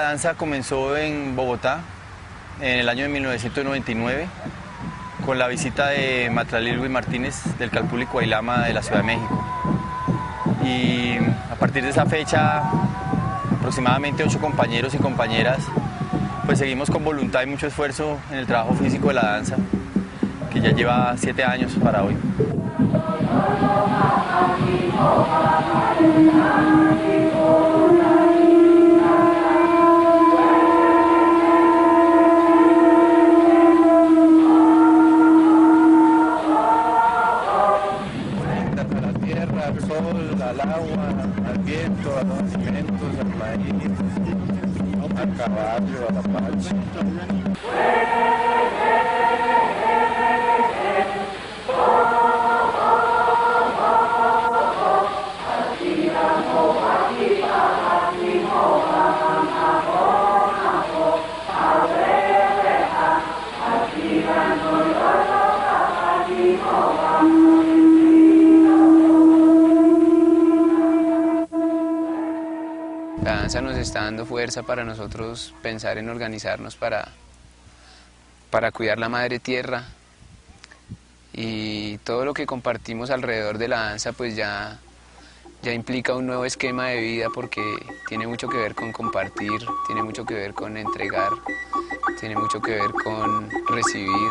danza comenzó en Bogotá en el año de 1999 con la visita de Matlalí Luis Martínez del Calpulli Cuailama de la Ciudad de México. Y a partir de esa fecha, aproximadamente 8 compañeros y compañeras, pues seguimos con voluntad y mucho esfuerzo en el trabajo físico de la danza, que ya lleva 7 años para hoy. A la tierra, al sol, al agua, al viento, a los alimentos, al maíz, al caballo, a la pacha. La danza nos está dando fuerza para nosotros pensar en organizarnos para cuidar la madre tierra, y todo lo que compartimos alrededor de la danza pues ya implica un nuevo esquema de vida, porque tiene mucho que ver con compartir, tiene mucho que ver con entregar, tiene mucho que ver con recibir.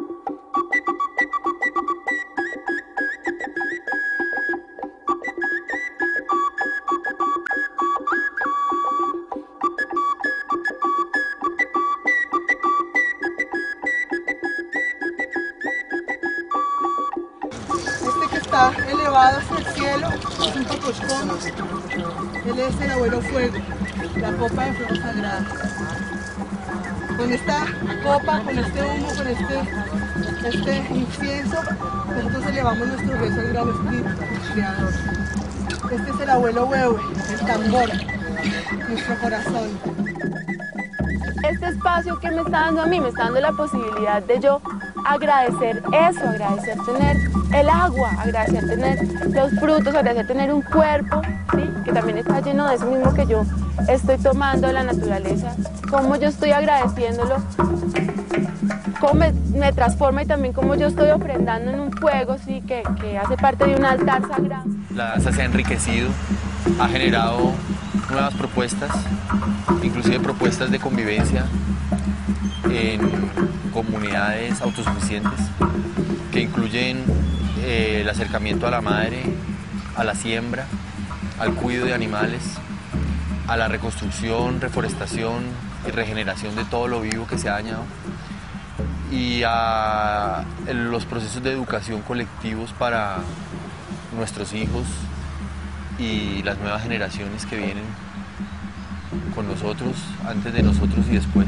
Este que está elevado hacia el cielo es un pacochcono. Él es el abuelo fuego, la copa de fuego sagrado. Con esta copa, con este humo, con este incienso, nosotros elevamos nuestro rezo al gran espíritu, al creador. Este es el abuelo huehue, el tambor, nuestro corazón. Este espacio que me está dando a mí, me está dando la posibilidad de yo agradecer eso, agradecer tener el agua, agradecer tener los frutos, agradecer tener un cuerpo, ¿sí? Que también está lleno de eso mismo que yo estoy tomando de la naturaleza, cómo yo estoy agradeciéndolo, cómo me transforma, y también cómo yo estoy ofrendando en un fuego, ¿sí? que hace parte de un altar sagrado. La danza se ha enriquecido, ha generado nuevas propuestas, inclusive propuestas de convivencia en comunidades autosuficientes, que incluyen el acercamiento a la madre, a la siembra, al cuidado de animales, a la reconstrucción, reforestación y regeneración de todo lo vivo que se ha dañado, y a los procesos de educación colectivos para nuestros hijos y las nuevas generaciones que vienen con nosotros, antes de nosotros y después.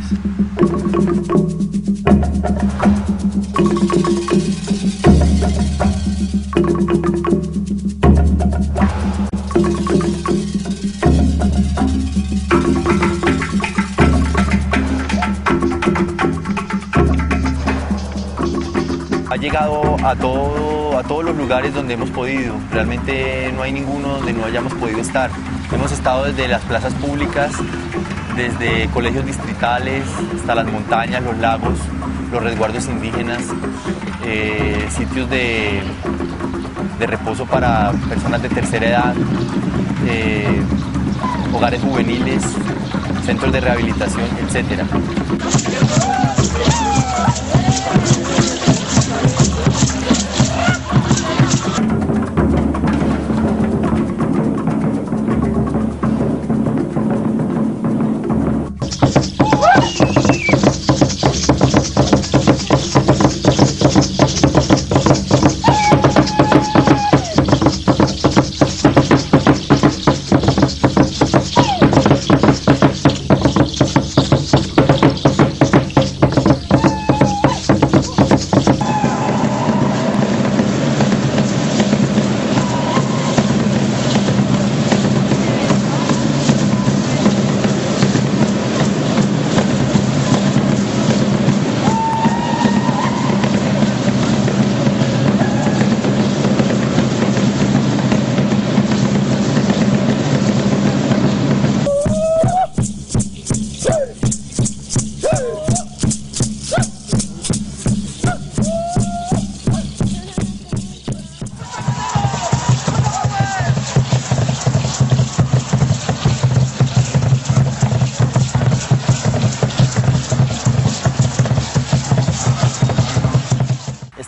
Ha llegado a todos los lugares donde hemos podido. Realmente no hay ninguno donde no hayamos podido estar. Hemos estado desde las plazas públicas, desde colegios distritales, hasta las montañas, los lagos, los resguardos indígenas, sitios de reposo para personas de tercera edad, hogares juveniles, centros de rehabilitación, etc.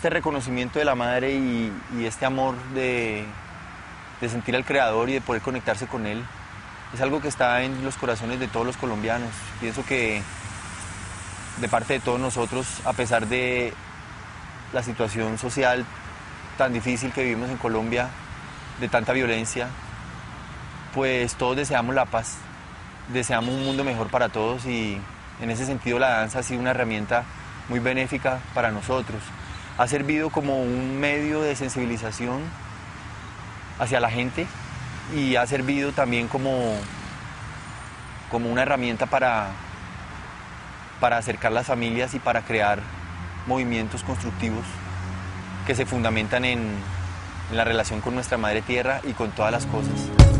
este reconocimiento de la madre y este amor de sentir al Creador y de poder conectarse con Él es algo que está en los corazones de todos los colombianos. Pienso que de parte de todos nosotros, a pesar de la situación social tan difícil que vivimos en Colombia, de tanta violencia, pues todos deseamos la paz, deseamos un mundo mejor para todos y en ese sentido la danza ha sido una herramienta muy benéfica para nosotros. Ha servido como un medio de sensibilización hacia la gente y ha servido también como una herramienta para acercar las familias y para crear movimientos constructivos que se fundamentan en la relación con nuestra madre tierra y con todas las cosas.